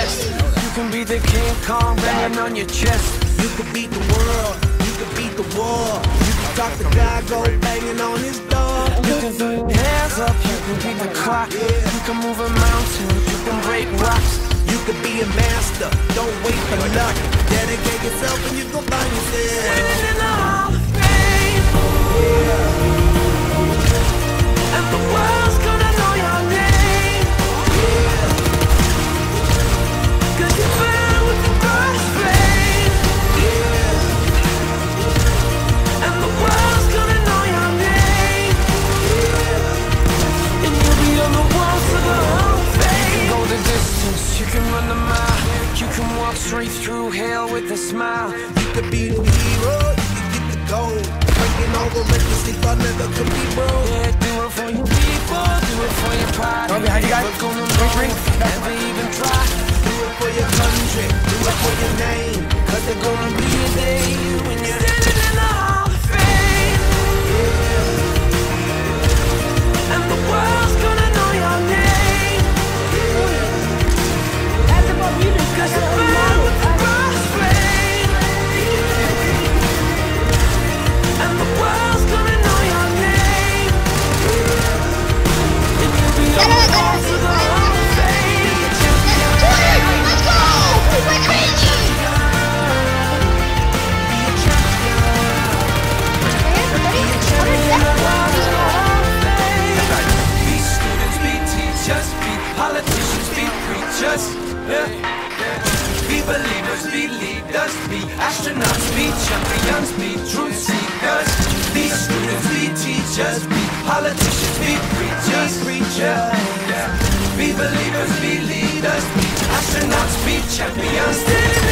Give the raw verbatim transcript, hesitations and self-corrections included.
You can be the King Kong banging on your chest. You can beat the world, you can beat the war. You can talk to God, go banging on his door. You can throw your hands up, you can beat the clock. You can move a mountain, you can break rocks. You can be a master, don't wait for luck. Dedicate yourself and you go find yourself. Standing in the Hall of Fame, and the world's gonna know your name. Cause you burn with the first flame, and the world's gonna know your name. And you'll be on the walls of the Hall of Fame. You can go the distance, you can run the mile. You can walk straight through hell with a smile. You can be the hero, you can get the gold. Breaking all the records they thought never could be broke. Yeah, do it for your people, do it for your pride. Oh, behind you guys. We're gonna know, never even try. Do it for your country, do it for your name. Cause there's gonna be a day when you're Standing in the Hall of Fame, and the world's gonna know your name. Cause you burn with the first flame, and the world's gonna know your name. And you'll be on the walls of the Hall of Fame. Let's go! We're crazy! Be students, be teachers, be politicians, be preachers. Yeah. Be believers, be leaders, be astronauts, be champions, be truth seekers. Be students, be teachers, be politicians, be preachers, preachers. Yeah. Be believers, be leaders, be astronauts, be champions.